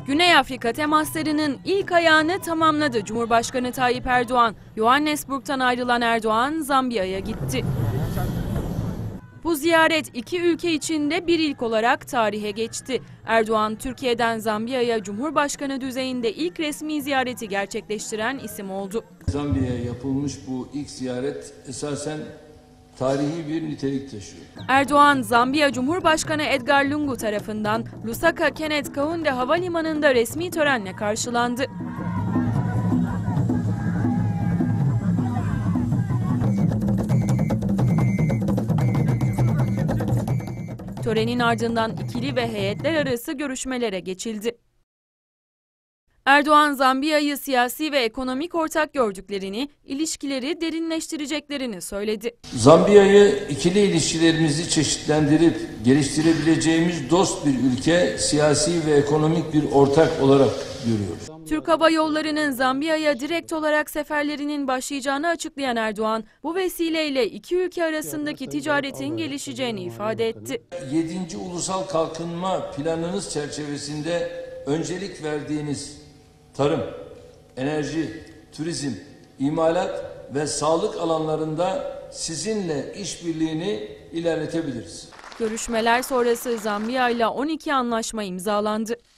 Güney Afrika temaslarının ilk ayağını tamamladı Cumhurbaşkanı Tayyip Erdoğan. Johannesburg'tan ayrılan Erdoğan, Zambiya'ya gitti. Bu ziyaret iki ülke içinde bir ilk olarak tarihe geçti. Erdoğan, Türkiye'den Zambiya'ya Cumhurbaşkanı düzeyinde ilk resmi ziyareti gerçekleştiren isim oldu. Zambiya'ya yapılmış bu ilk ziyaret esasen tarihi bir nitelik taşıyor. Erdoğan, Zambiya Cumhurbaşkanı Edgar Lungu tarafından Lusaka Kenneth Kaunda Havalimanı'nda resmi törenle karşılandı. Törenin ardından ikili ve heyetler arası görüşmelere geçildi. Erdoğan, Zambiya'yı siyasi ve ekonomik ortak gördüklerini, ilişkileri derinleştireceklerini söyledi. Zambiya'yı ikili ilişkilerimizi çeşitlendirip geliştirebileceğimiz dost bir ülke, siyasi ve ekonomik bir ortak olarak görüyoruz. Türk Hava Yolları'nın Zambiya'ya direkt olarak seferlerinin başlayacağını açıklayan Erdoğan, bu vesileyle iki ülke arasındaki ticaretin gelişeceğini ifade etti. 7. Ulusal Kalkınma Planınız çerçevesinde öncelik verdiğiniz tarım, enerji, turizm, imalat ve sağlık alanlarında sizinle işbirliğini ilerletebiliriz. Görüşmeler sonrası Zambiya ile 12 anlaşma imzalandı.